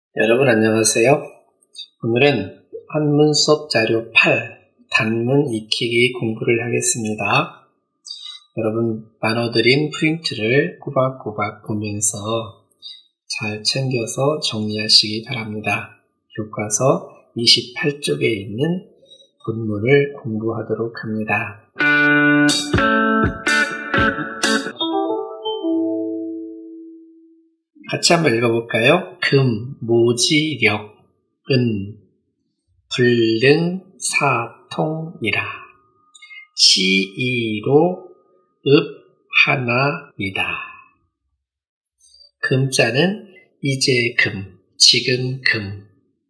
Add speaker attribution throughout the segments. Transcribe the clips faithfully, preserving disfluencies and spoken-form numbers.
Speaker 1: 여러분 안녕하세요. 오늘은 한문 수업 자료 팔 단문 익히기 공부를 하겠습니다. 여러분 나눠드린 프린트를 꼬박꼬박 보면서 잘 챙겨서 정리하시기 바랍니다. 교과서 이십팔 쪽에 있는 본문을 공부하도록 합니다. 같이 한번 읽어볼까요? 금, 모지력은 불능사통이라 시이로 읍하나이다. 금자는 이제 금, 지금 금.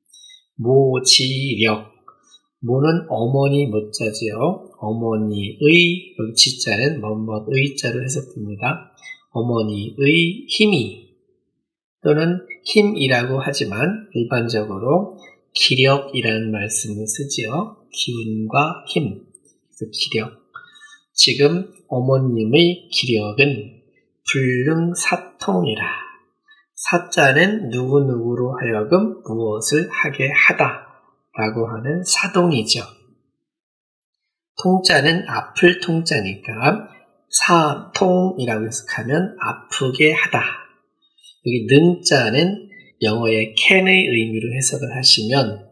Speaker 1: 모지력, 모는 어머니 모자지요. 어머니의, 여기 지자는 뭐뭐의 자로 해석됩니다. 어머니의 힘이 또는 힘이라고 하지만 일반적으로 기력이라는 말씀을 쓰지요. 기운과 힘, 그래서 기력. 지금 어머님의 기력은 불능사통이라. 사자는 누구누구로 하여금 무엇을 하게 하다 라고 하는 사동이죠. 통자는 아플 통자니까 사통이라고 해석하면 아프게 하다. 여기 능자는 영어의 can의 의미로 해석을 하시면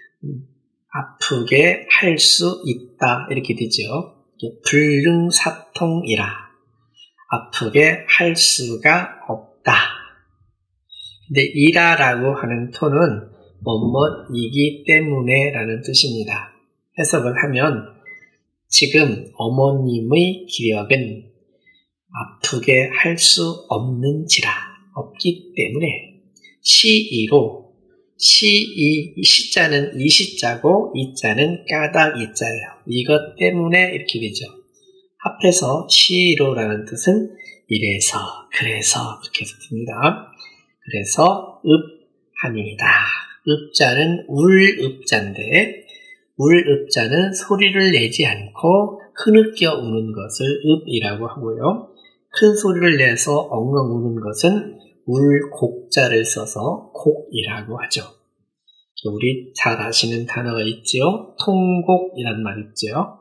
Speaker 1: 아프게 할 수 있다 이렇게 되죠. 불능사통이라 아프게 할 수가 없다. 근데 이라라고 하는 토는 뭐뭐이기 때문에 라는 뜻입니다. 해석을 하면 지금 어머님의 기력은 아프게 할 수 없는지라 없기 때문에 시이로 시이 시자는 이 시자고 이자는 까닭 이자예요. 이것 때문에 이렇게 되죠. 합해서 시이로라는 뜻은 이래서 그래서 그렇게 해석됩니다. 그래서 읍하니이다. 읍자는 울읍자인데 울읍자는 소리를 내지 않고 흐느껴 우는 것을 읍이라고 하고요. 큰 소리를 내서 엉엉 우는 것은 울곡자를 써서 곡이라고 하죠. 우리 잘 아시는 단어가 있지요. 통곡이란 말 있죠.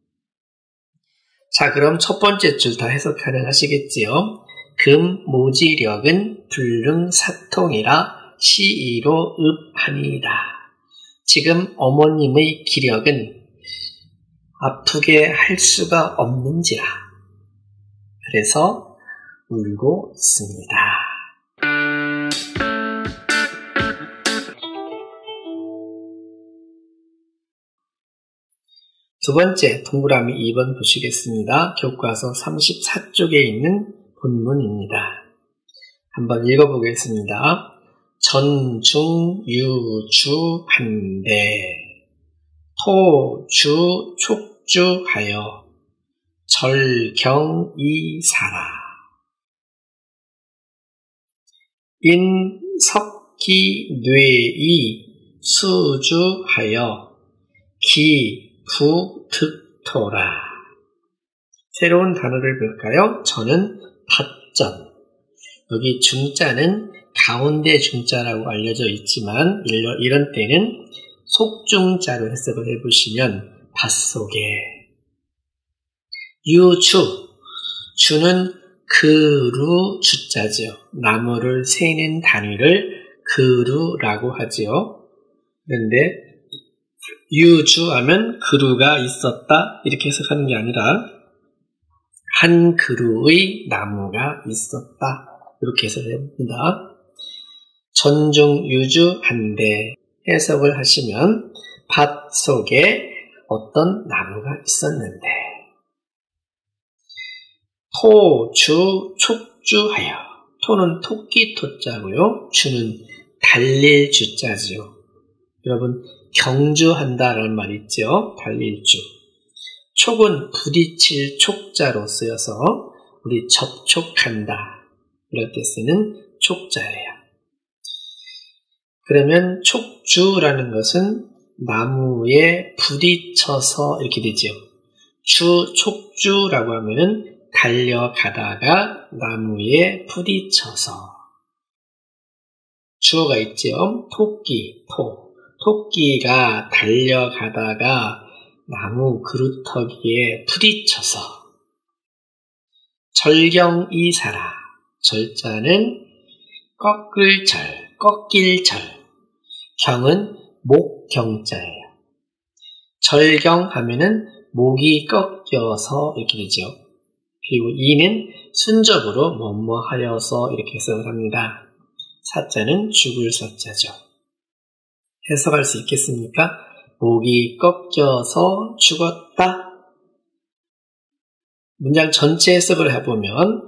Speaker 1: 자, 그럼 첫 번째 줄 다 해석 가능하시겠지요. 금, 모지력은 불능사통이라 시이로 읍하니이다. 지금 어머님의 기력은 아프게 할 수가 없는지라. 그래서 울고 있습니다. 두 번째 동그라미 이 번 보시겠습니다. 교과서 삼십사 쪽에 있는 본문입니다. 한번 읽어보겠습니다. 전중유주한대 토주 촉주하여 절경이사라 인석기뇌이 수주하여 기부득토라. 새로운 단어를 볼까요? 저는 밭전. 여기 중자는 가운데 중자라고 알려져 있지만 이런 때는 속중자로 해석을 해보시면 밭속에 유주, 주는 그루 주자죠. 나무를 세는 단위를 그루라고 하지요. 그런데 유주하면 그루가 있었다 이렇게 해석하는 게 아니라 한 그루의 나무가 있었다 이렇게 해석을 해봅니다. 전중유주한대 해석을 하시면 밭 속에 어떤 나무가 있었는데 토, 주, 촉주하여 토는 토끼 토자고요. 주는 달릴 주자지요. 여러분 경주한다라는 말 있죠. 달릴 주. 촉은 부딪힐 촉자로 쓰여서 우리 접촉한다 이럴 때 쓰는 촉자예요. 그러면 촉주라는 것은 나무에 부딪혀서 이렇게 되죠. 주, 촉주라고 하면은 달려가다가 나무에 부딪혀서 주어가 있죠. 토끼, 토. 토끼가 달려가다가 나무 그루터기에 부딪혀서. 절경이사라. 절자는 꺾을 절, 꺾일 절. 경은 목경자예요. 절경하면은 목이 꺾여서 이렇게 되죠. 그리고 이는 순접으로 뭐뭐 하여서 이렇게 해석을 합니다. 사자는 죽을 사자죠. 해석할 수 있겠습니까? 목이 꺾여서 죽었다. 문장 전체 해석을 해보면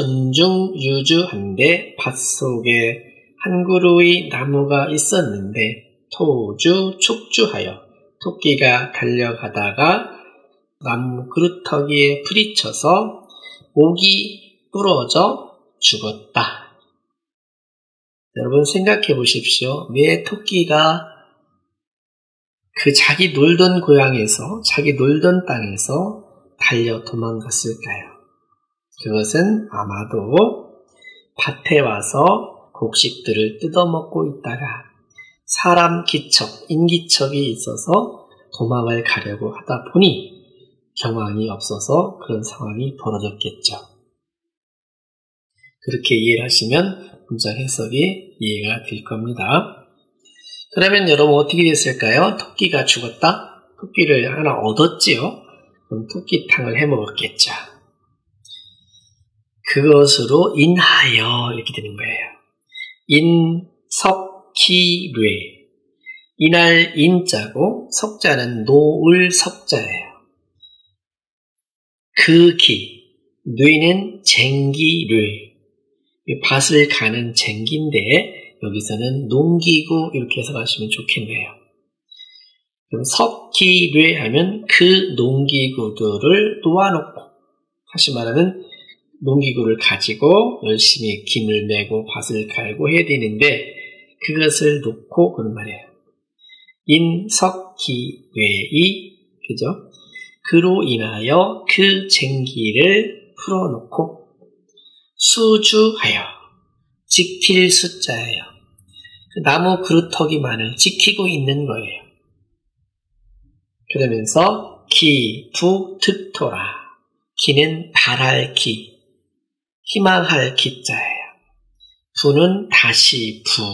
Speaker 1: 천중유주한데 밭속에 한 그루의 나무가 있었는데 토주 축주하여 토끼가 달려가다가 나무 그루터기에 부딪혀서 목이 부러져 죽었다. 여러분 생각해 보십시오. 왜 토끼가 그 자기 놀던 고향에서, 자기 놀던 땅에서 달려 도망갔을까요? 그것은 아마도 밭에 와서 곡식들을 뜯어먹고 있다가 사람 기척, 인기척이 있어서 도망을 가려고 하다 보니 경황이 없어서 그런 상황이 벌어졌겠죠. 그렇게 이해를 하시면 문장 해석이 이해가 될 겁니다. 그러면 여러분 어떻게 됐을까요? 토끼가 죽었다? 토끼를 하나 얻었지요? 그럼 토끼탕을 해먹었겠죠. 그것으로 인하여 이렇게 되는 거예요. 인석키뢰. 인할 인자고 석자는 놓을 석자예요. 그 기, 뇌는 쟁기뢰. 밭을 가는 쟁기인데 여기서는 농기구 이렇게 해석하시면 좋겠네요. 그럼 석기뢰 하면 그 농기구들을 놓아놓고, 다시 말하면 농기구를 가지고 열심히 김을 메고 밭을 갈고 해야 되는데 그것을 놓고 그런 말이에요. 인석기뢰이, 그죠? 그로 인하여 그 쟁기를 풀어놓고 수주하여, 지킬 숫자예요. 그 나무 그루터기만을 지키고 있는 거예요. 그러면서 기, 부, 득토라. 기는 바랄 기, 희망할 기자예요. 부는 다시 부.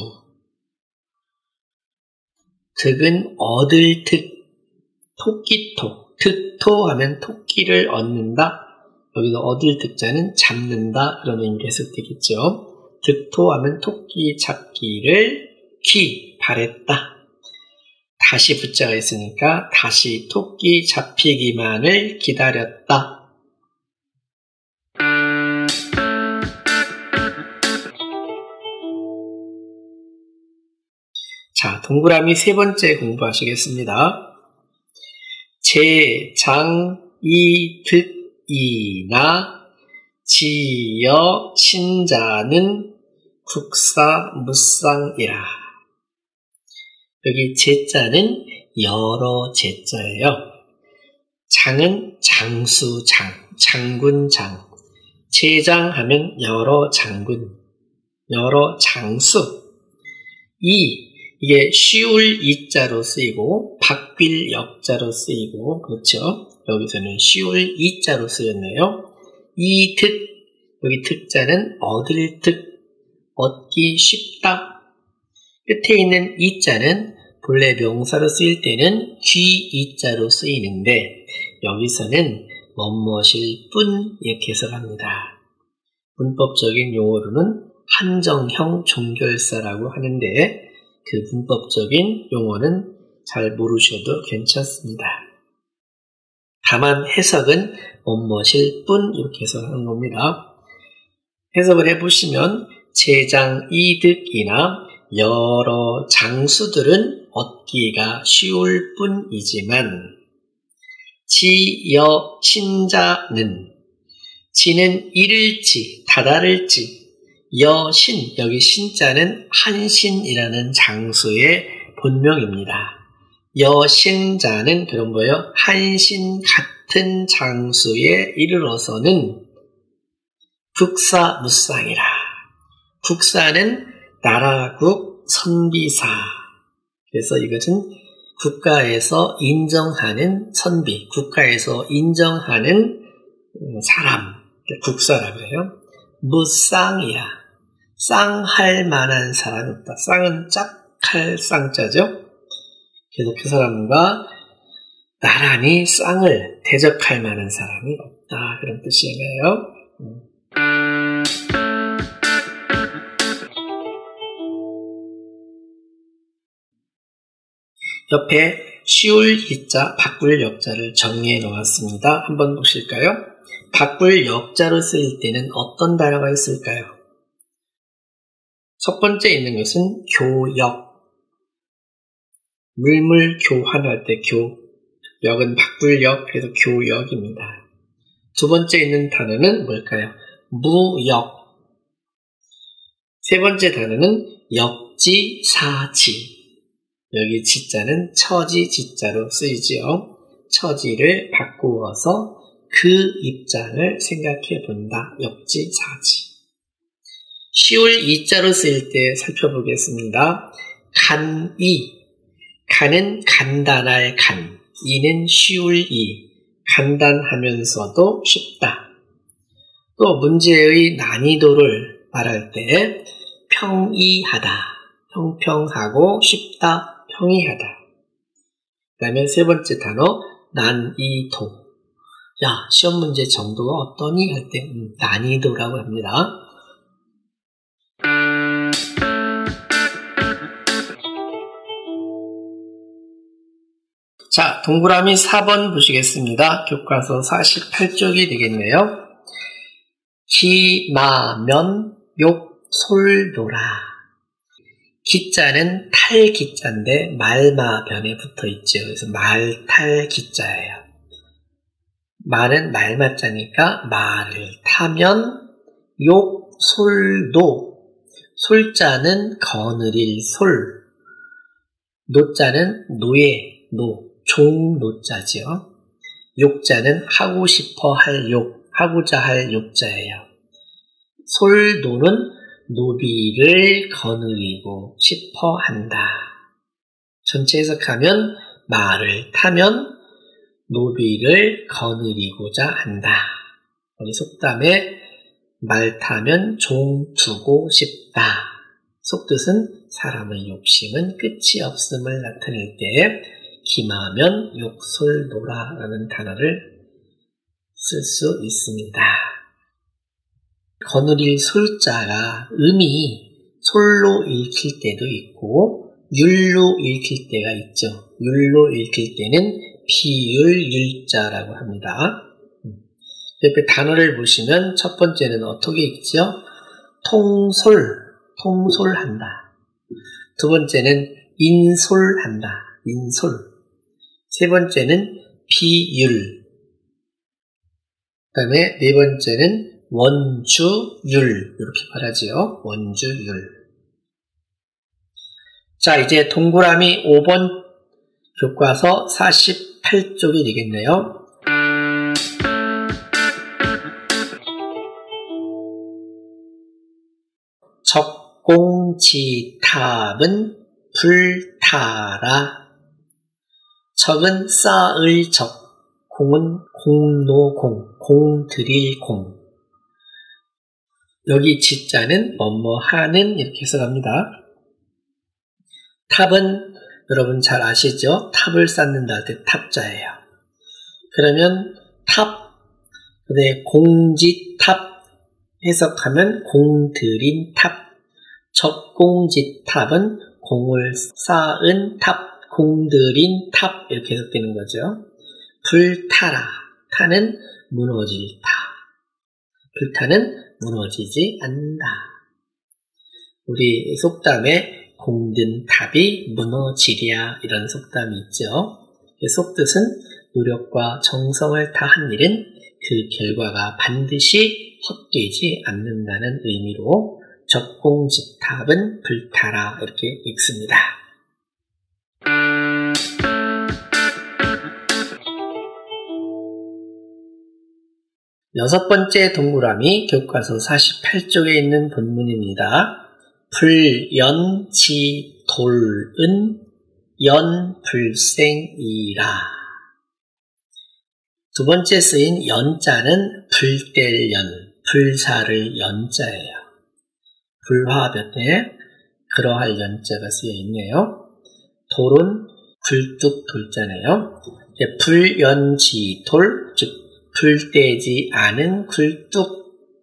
Speaker 1: 득은 얻을 득, 토끼토. 득토 하면 토끼를 얻는다. 여기서 얻을 득자는 잡는다. 그런 의미로 해석되겠죠. 득토 하면 토끼 잡기를 기, 바랬다. 다시 부자가 있으니까 다시 토끼 잡히기만을 기다렸다. 자, 동그라미 세 번째 공부하시겠습니다. 제, 장, 이, 득, 이나, 지여, 신자는 국사, 무쌍이라. 여기 제자는 여러 제자예요. 장은 장수장, 장군장. 제장 하면 여러 장군, 여러 장수. 이, 이게 쉬울 이자로 쓰이고 바뀔 역자로 쓰이고, 그렇죠? 여기서는 쉬울 이자로 쓰였네요. 이 득, 여기 득자는 얻을 득, 얻기 쉽다. 끝에 있는 이자는 본래 명사로 쓰일 때는 귀 이자로 쓰이는데 여기서는 멋멋일 뿐 이렇게 해석합니다. 문법적인 용어로는 한정형 종결사라고 하는데 그 문법적인 용어는 잘 모르셔도 괜찮습니다. 다만 해석은 멋멋일 뿐 이렇게 해석하는 겁니다. 해석을 해보시면 제장 이득이나 여러 장수들은 얻기가 쉬울 뿐이지만 지여 신자는, 지는 이를지 다다를지, 여신, 여기 신자는 한신이라는 장수의 본명입니다. 여신자는 그런 거예요. 한신 같은 장수에 이르러서는 국사무쌍이라. 국사는 나라국, 선비사. 그래서 이것은 국가에서 인정하는 선비, 국가에서 인정하는 사람, 국사라고 해요. 무쌍이라. 쌍할 만한 사람이 없다. 쌍은 짝할 쌍자죠. 그래서 그 사람과 나란히 쌍을 대적할 만한 사람이 없다. 그런 뜻이에요. 옆에 쉬울 이자, 바꿀 역자를 정리해 놓았습니다. 한번 보실까요? 바꿀 역자로 쓰일 때는 어떤 단어가 있을까요? 첫 번째 있는 것은 교역. 물물 교환할 때 교, 역은 바꿀 역, 그래서 교역입니다. 두 번째 있는 단어는 뭘까요? 무역. 세 번째 단어는 역지사지. 여기 지자는 처지 지자로 쓰이지요. 처지를 바꾸어서 그 입장을 생각해 본다. 역지사지. 쉬울 이자로 쓰일 때 살펴보겠습니다. 간이. 간은 간단할 간. 이는 쉬울 이. 간단하면서도 쉽다. 또 문제의 난이도를 말할 때 평이하다. 평평하고 쉽다. 평이하다. 그 다음에 세 번째 단어 난이도. 야, 시험 문제 정도가 어떠니? 할 때 음, 난이도라고 합니다. 자, 동그라미 사 번 보시겠습니다. 교과서 사십팔 쪽이 되겠네요. 기마면 욕솔노라. 기자는 탈기자인데 말마변에 붙어있죠. 그래서 말탈기자예요. 말은 말맞자니까 말을 타면 욕솔노. 솔자는 거느릴 솔. 노자는 노예, 노. 종노자죠. 욕자는 하고 싶어 할 욕, 하고자 할 욕자예요. 솔노는 노비를 거느리고 싶어 한다. 전체 해석하면 말을 타면 노비를 거느리고자 한다. 우리 속담에 말 타면 종 두고 싶다. 속뜻은 사람의 욕심은 끝이 없음을 나타낼 때 기마면 욕솔노라 라는 단어를 쓸 수 있습니다. 거느릴 솔자가 음이 솔로 읽힐 때도 있고 율로 읽힐 때가 있죠. 율로 읽힐 때는 비율율자라고 합니다. 옆에 단어를 보시면 첫 번째는 어떻게 읽죠? 통솔, 통솔한다. 두 번째는 인솔한다. 인솔. 세 번째는 비율. 그 다음에 네 번째는 원주율. 이렇게 말하지요. 원주율. 자, 이제 동그라미 오 번 교과서 사십팔 쪽이 되겠네요. 적공지탑은 불타라. 적은 쌓을 적, 공은 공노공, 공들일 공. 여기 지자는 뭐뭐 하는 이렇게 해석합니다. 탑은 여러분 잘 아시죠? 탑을 쌓는다 할 때 탑자예요. 그러면 탑, 그다음에 공지탑 해석하면 공들인 탑. 적공지탑은 공을 쌓은 탑. 공들인 탑 이렇게 해석되는 거죠. 불타라. 타는 무너질 타. 불타는 무너지지 않는다. 우리 속담에 공든 탑이 무너지랴 이런 속담이 있죠. 속뜻은 노력과 정성을 다한 일은 그 결과가 반드시 헛되지 않는다는 의미로 적공지탑은 불타라 이렇게 읽습니다. 여섯 번째 동그라미 교과서 사십팔 쪽에 있는 본문입니다. 불연치돌은 연불생이라. 두 번째 쓰인 연자는 불뗄 연, 불사를 연자예요. 불화볕에 그러할 연자가 쓰여 있네요. 돌은 굴뚝 돌자네요. 불연지돌, 즉 불떼지 않은 굴뚝은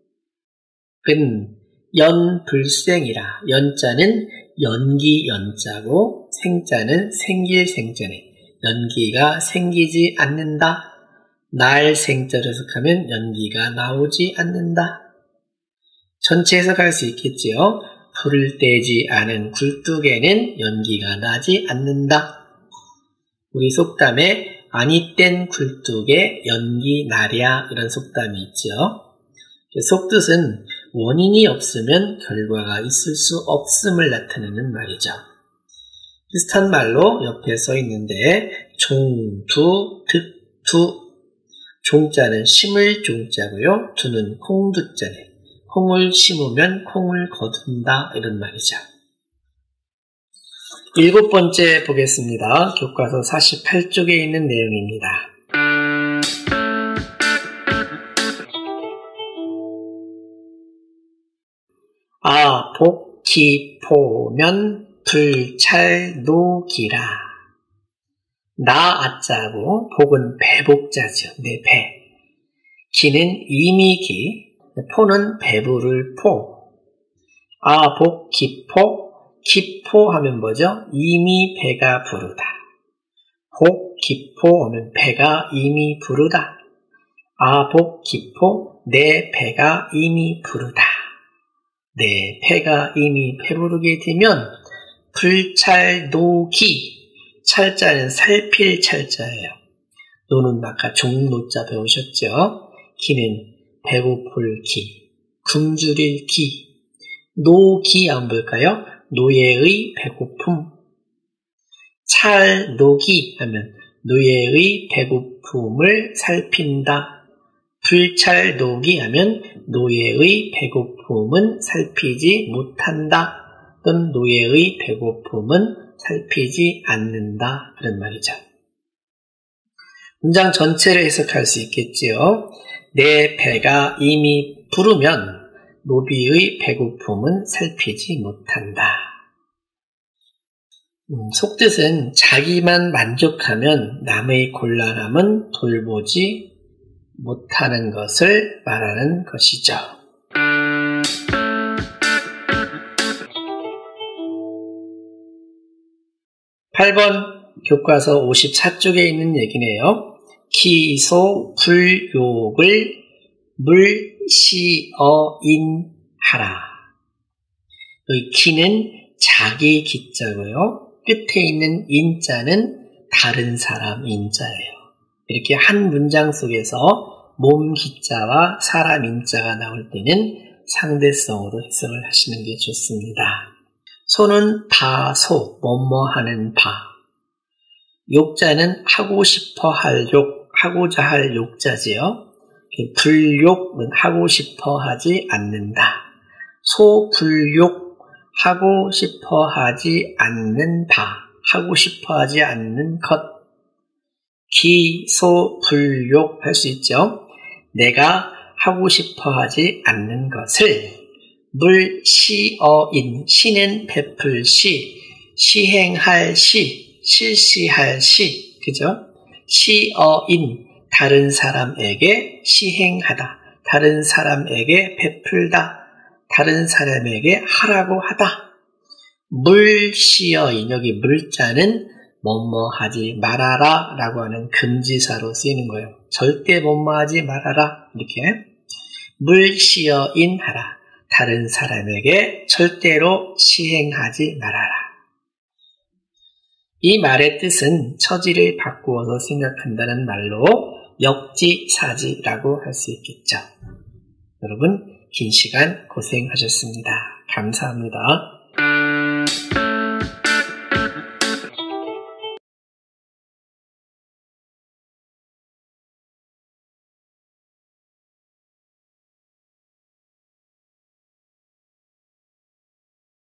Speaker 1: 연불생이라. 연자는 연기 연자고 생자는 생길 생자네. 연기가 생기지 않는다. 날 생자로 해석하면 연기가 나오지 않는다. 전체 해석할 수 있겠지요. 불을 떼지 않은 굴뚝에는 연기가 나지 않는다. 우리 속담에 아니 뗀 굴뚝에 연기 나랴 이런 속담이 있죠. 속뜻은 원인이 없으면 결과가 있을 수 없음을 나타내는 말이죠. 비슷한 말로 옆에 써 있는데 종두, 득두. 종자는 심을 종자고요. 두는 콩두자네. 콩을 심으면 콩을 거둔다 이런 말이죠. 일곱 번째 보겠습니다. 교과서 사십팔 쪽에 있는 내용입니다. 아, 복, 기, 포면, 불찰노기라. 나, 아자고, 복은 배복자죠. 내 배. 기는 이미기, 포는 배부를 포. 아, 복, 기포, 기포 하면 뭐죠? 이미 배가 부르다. 복, 기포 하면 배가 이미 부르다. 아, 복, 기포, 내 배가 이미 부르다. 내 배가 이미 배부르게 되면 불찰노기, 찰자는 살필 찰자예요. 노는 아까 종노자 배우셨죠? 기는 배고플 기, 굶주릴 기. 노기 한번 볼까요? 노예의 배고픔. 찰노기 하면 노예의 배고픔을 살핀다. 불찰노기 하면 노예의 배고픔은 살피지 못한다. 또는 노예의 배고픔은 살피지 않는다. 그런 말이죠. 문장 전체를 해석할 수 있겠지요. 내 배가 이미 부르면 노비의 배고픔은 살피지 못한다. 음, 속뜻은 자기만 만족하면 남의 곤란함은 돌보지 못하는 것을 말하는 것이죠. 팔 번 교과서 오십사 쪽에 있는 얘기네요. 기소 불욕을 물시어인하라. 여기 기는 자기 기자고요. 끝에 있는 인자는 다른 사람 인자예요. 이렇게 한 문장 속에서 몸 기자와 사람 인자가 나올 때는 상대성으로 해석을 하시는 게 좋습니다. 소는 바소, 뭐뭐 하는 바. 욕자는 하고 싶어 할 욕, 하고자 할 욕자지요. 불욕은 하고 싶어 하지 않는다. 소불욕, 하고 싶어 하지 않는 바, 하고 싶어 하지 않는 것. 기소불욕 할 수 있죠. 내가 하고 싶어 하지 않는 것을 물시어인, 시는 베풀 시, 시행할 시, 실시할 시, 그죠? 시어인, 다른 사람에게 시행하다, 다른 사람에게 베풀다, 다른 사람에게 하라고 하다. 물시어인, 여기 물자는 뭐뭐 하지 말아라 라고 하는 금지사로 쓰이는 거예요. 절대 뭐뭐 하지 말아라, 이렇게. 물시어인 하라, 다른 사람에게 절대로 시행하지 말아라. 이 말의 뜻은 처지를 바꾸어서 생각한다는 말로 역지사지라고 할 수 있겠죠. 여러분, 긴 시간 고생하셨습니다. 감사합니다.